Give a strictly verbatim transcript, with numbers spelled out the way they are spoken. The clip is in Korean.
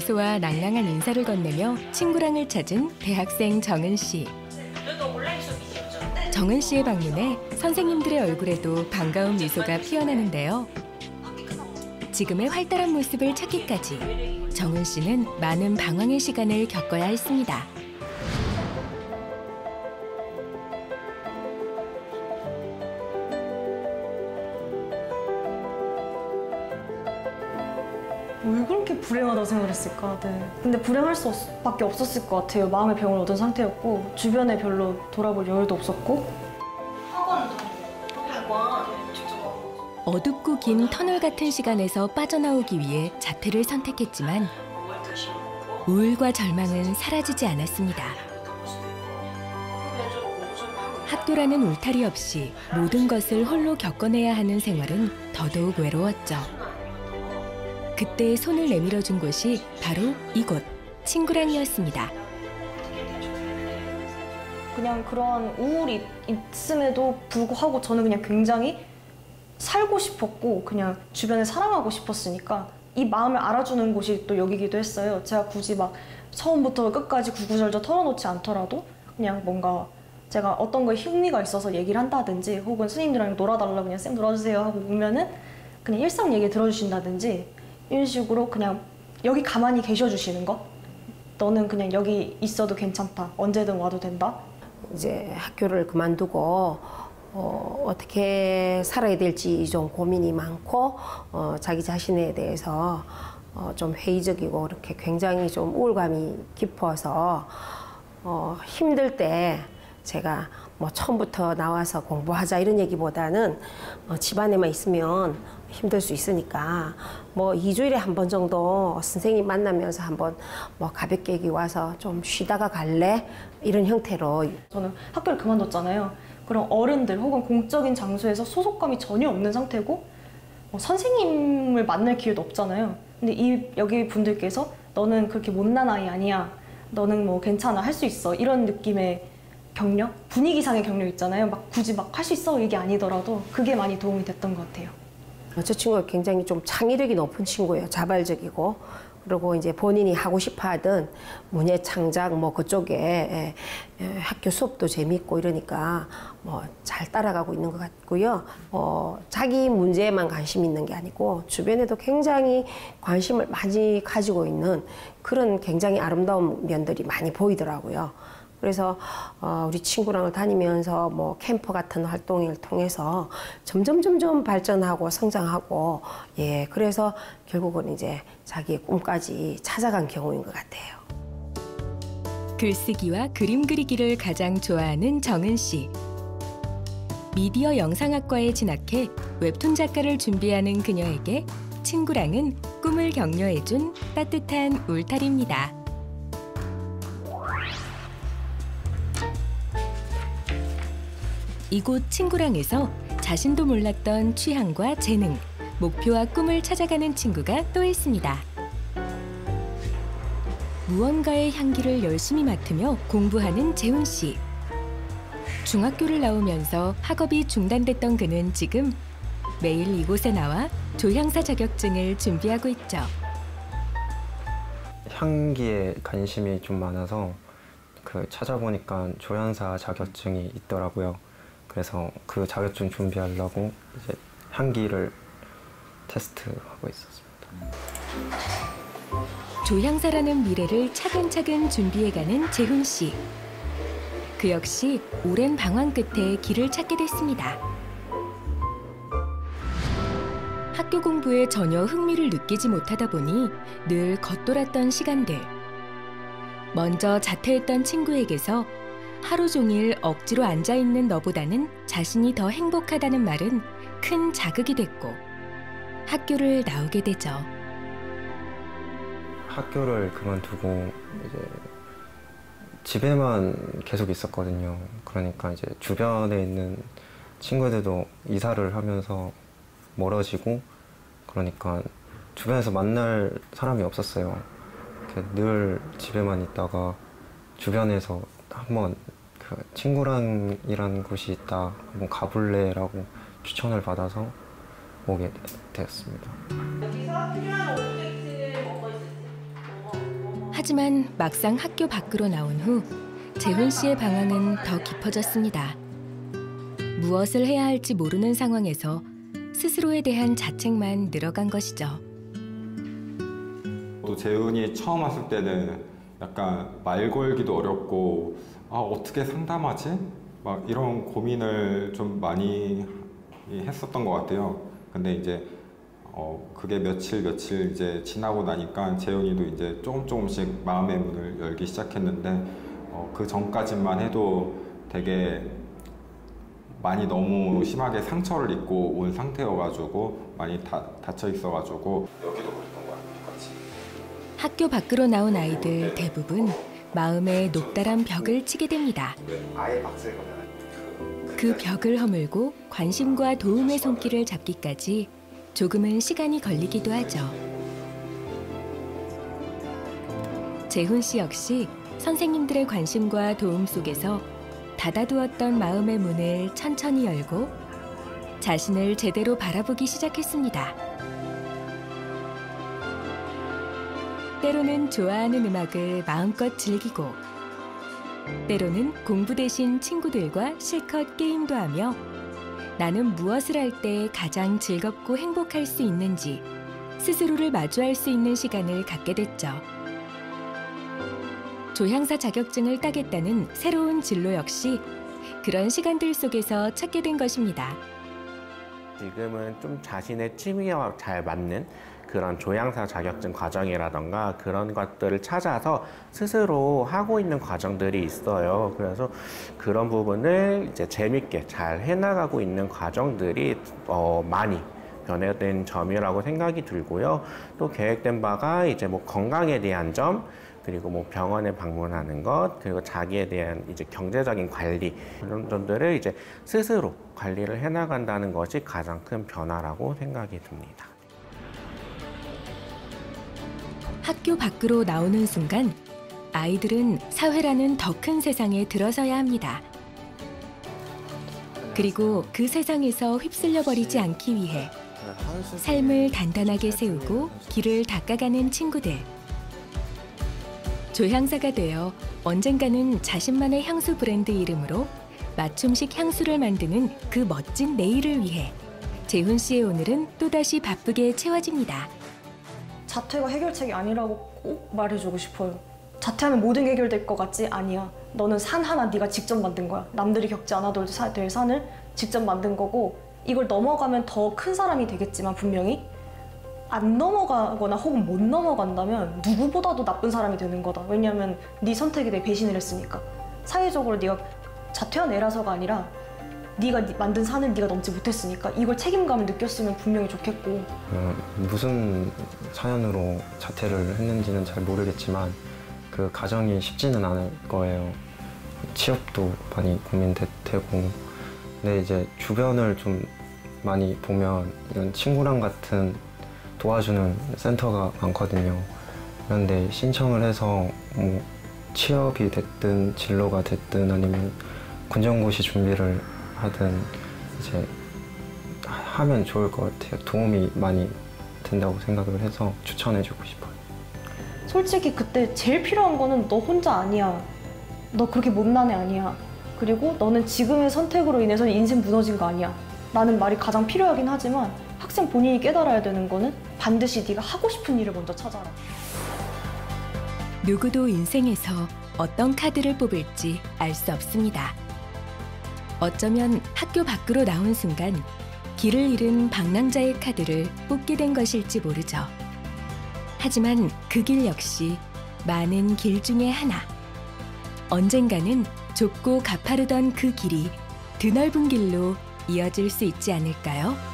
미소와 낭랑한 인사를 건네며 친구랑을 찾은 대학생 정은 씨. 정은 씨의 방문에 선생님들의 얼굴에도 반가운 미소가 피어나는데요. 지금의 활달한 모습을 찾기까지 정은 씨는 많은 방황의 시간을 겪어야 했습니다. 왜 그렇게 불행하다고 생각을 했을까? 네. 근데 불행할 수밖에 없었을 것 같아요. 마음의 병을 얻은 상태였고 주변에 별로 돌아볼 여유도 없었고. 학원도 학원 직접 하고. 어둡고 긴 터널 같은 시간에서 빠져나오기 위해 자퇴를 선택했지만 우울과 절망은 사라지지 않았습니다. 학교라는 울타리 없이 모든 것을 홀로 겪어내야 하는 생활은 더더욱 외로웠죠. 그때 손을 내밀어준 곳이 바로 이곳, 친구랑이었습니다. 그냥 그런 우울이 있음에도 불구하고 저는 그냥 굉장히 살고 싶었고 그냥 주변을 사랑하고 싶었으니까 이 마음을 알아주는 곳이 또 여기기도 했어요. 제가 굳이 막 처음부터 끝까지 구구절절 털어놓지 않더라도 그냥 뭔가 제가 어떤 거에 흥미가 있어서 얘기를 한다든지 혹은 스님들이랑 놀아달라고 그냥 쌤 놀아주세요 하고 오면은 그냥 일상 얘기 들어주신다든지 이런 식으로 그냥 여기 가만히 계셔주시는 거. 너는 그냥 여기 있어도 괜찮다. 언제든 와도 된다. 이제 학교를 그만두고 어, 어떻게 살아야 될지 좀 고민이 많고 어, 자기 자신에 대해서 어, 좀 회의적이고 이렇게 굉장히 좀 우울감이 깊어서 어, 힘들 때 제가 뭐 처음부터 나와서 공부하자 이런 얘기보다는 어, 집안에만 있으면 힘들 수 있으니까 뭐 이 주일에 한 번 정도 선생님 만나면서 한번 뭐 가볍게 여기 와서 좀 쉬다가 갈래? 이런 형태로. 저는 학교를 그만뒀잖아요. 그럼 어른들 혹은 공적인 장소에서 소속감이 전혀 없는 상태고 뭐 선생님을 만날 기회도 없잖아요. 근데 이 여기 분들께서 너는 그렇게 못난 아이 아니야. 너는 뭐 괜찮아. 할 수 있어. 이런 느낌의 격려? 분위기상의 격려 있잖아요. 막 굳이 막 할 수 있어 이게 아니더라도 그게 많이 도움이 됐던 것 같아요. 저 친구가 굉장히 좀 창의력이 높은 친구예요. 자발적이고. 그리고 이제 본인이 하고 싶어 하던 문예 창작 뭐 그쪽에 에, 에, 학교 수업도 재밌고 이러니까 뭐 잘 따라가고 있는 것 같고요. 어, 자기 문제에만 관심 있는 게 아니고 주변에도 굉장히 관심을 많이 가지고 있는 그런 굉장히 아름다운 면들이 많이 보이더라고요. 그래서 어, 우리 친구랑을 다니면서 뭐 캠프 같은 활동을 통해서 점점 점점 발전하고 성장하고 예 그래서 결국은 이제 자기의 꿈까지 찾아간 경우인 것 같아요. 글쓰기와 그림 그리기를 가장 좋아하는 정은 씨. 미디어 영상학과에 진학해 웹툰 작가를 준비하는 그녀에게 친구랑은 꿈을 격려해준 따뜻한 울타리입니다. 이곳 친구랑에서 자신도 몰랐던 취향과 재능, 목표와 꿈을 찾아가는 친구가 또 있습니다. 무언가의 향기를 열심히 맡으며 공부하는 재훈 씨. 중학교를 나오면서 학업이 중단됐던 그는 지금 매일 이곳에 나와 조향사 자격증을 준비하고 있죠. 향기에 관심이 좀 많아서 그 찾아보니까 조향사 자격증이 있더라고요. 그래서 그 자격증 준비하려고 이제 향기를 테스트하고 있었습니다. 조향사라는 미래를 차근차근 준비해가는 재훈 씨. 그 역시 오랜 방황 끝에 길을 찾게 됐습니다. 학교 공부에 전혀 흥미를 느끼지 못하다 보니 늘 겉돌았던 시간들. 먼저 자퇴했던 친구에게서 하루 종일 억지로 앉아있는 너보다는 자신이 더 행복하다는 말은 큰 자극이 됐고 학교를 나오게 되죠. 학교를 그만두고 이제 집에만 계속 있었거든요. 그러니까 이제 주변에 있는 친구들도 이사를 하면서 멀어지고 그러니까 주변에서 만날 사람이 없었어요. 늘 집에만 있다가 주변에서 한번 그 친구랑이라는 곳이 있다, 한번 가볼래라고 추천을 받아서 오게 되었습니다. 여기서 필요한 오브젝트를 먹고 있을지. 하지만 막상 학교 밖으로 나온 후 재훈 씨의 방황은 더 깊어졌습니다. 무엇을 해야 할지 모르는 상황에서 스스로에 대한 자책만 늘어간 것이죠. 또 재훈이 처음 왔을 때는 약간 말 걸기도 어렵고 아 어떻게 상담하지? 막 이런 고민을 좀 많이 했었던 것 같아요. 근데 이제 어 그게 며칠 며칠 이제 지나고 나니까 재훈이도 이제 조금 조금씩 마음의 문을 열기 시작했는데 어 그 전까지만 해도 되게 많이 너무 심하게 상처를 입고 온 상태여가지고 많이 다, 다쳐 있어가지고 여기도 그랬던 것 같이. 학교 밖으로 나온 아이들 대부분 마음에 높다란 벽을 치게 됩니다. 아예 박스에 그 벽을 허물고 관심과 도움의 손길을 잡기까지 조금은 시간이 걸리기도 하죠. 재훈 씨 역시 선생님들의 관심과 도움 속에서 닫아두었던 마음의 문을 천천히 열고 자신을 제대로 바라보기 시작했습니다. 때로는 좋아하는 음악을 마음껏 즐기고 때로는 공부 대신 친구들과 실컷 게임도 하며 나는 무엇을 할 때 가장 즐겁고 행복할 수 있는지 스스로를 마주할 수 있는 시간을 갖게 됐죠. 조향사 자격증을 따겠다는 새로운 진로 역시 그런 시간들 속에서 찾게 된 것입니다. 지금은 좀 자신의 취미와 잘 맞는 그런 조향사 자격증 과정이라던가 그런 것들을 찾아서 스스로 하고 있는 과정들이 있어요. 그래서 그런 부분을 이제 재밌게 잘 해나가고 있는 과정들이 어, 많이 변화된 점이라고 생각이 들고요. 또 계획된 바가 이제 뭐 건강에 대한 점, 그리고 뭐 병원에 방문하는 것, 그리고 자기에 대한 이제 경제적인 관리 이런 점들을 이제 스스로 관리를 해나간다는 것이 가장 큰 변화라고 생각이 듭니다. 학교 밖으로 나오는 순간 아이들은 사회라는 더 큰 세상에 들어서야 합니다. 그리고 그 세상에서 휩쓸려 버리지 않기 위해 삶을 단단하게 세우고 길을 닦아가는 친구들. 조향사가 되어 언젠가는 자신만의 향수 브랜드 이름으로 맞춤식 향수를 만드는 그 멋진 내일을 위해 재훈 씨의 오늘은 또다시 바쁘게 채워집니다. 자퇴가 해결책이 아니라고 꼭 말해주고 싶어요. 자퇴하면 모든 게 해결될 것 같지? 아니야. 너는 산 하나 네가 직접 만든 거야. 남들이 겪지 않아도 될 산을 직접 만든 거고 이걸 넘어가면 더 큰 사람이 되겠지만 분명히 안 넘어가거나 혹은 못 넘어간다면 누구보다도 나쁜 사람이 되는 거다. 왜냐하면 네 선택에 대해 배신을 했으니까. 사회적으로 네가 자퇴한 애라서가 아니라 네가 만든 산을 네가 넘지 못했으니까 이걸 책임감을 느꼈으면 분명히 좋겠고. 어, 무슨 사연으로 자퇴를 했는지는 잘 모르겠지만 그 과정이 쉽지는 않을 거예요. 취업도 많이 고민되고 근데 이제 주변을 좀 많이 보면 이런 친구랑 같은 도와주는 센터가 많거든요. 그런데 신청을 해서 뭐 취업이 됐든 진로가 됐든 아니면 군정고시 준비를 하든 이제 하면 좋을 것 같아요. 도움이 많이 된다고 생각을 해서 추천해주고 싶어요. 솔직히 그때 제일 필요한 거는 너 혼자 아니야. 너 그렇게 못난 애 아니야. 그리고 너는 지금의 선택으로 인해서 인생 무너진 거 아니야. 라는 말이 가장 필요하긴 하지만 학생 본인이 깨달아야 되는 거는 반드시 네가 하고 싶은 일을 먼저 찾아라. 누구도 인생에서 어떤 카드를 뽑을지 알 수 없습니다. 어쩌면 학교 밖으로 나온 순간 길을 잃은 방랑자의 카드를 뽑게 된 것일지 모르죠. 하지만 그 길 역시 많은 길 중에 하나. 언젠가는 좁고 가파르던 그 길이 드넓은 길로 이어질 수 있지 않을까요?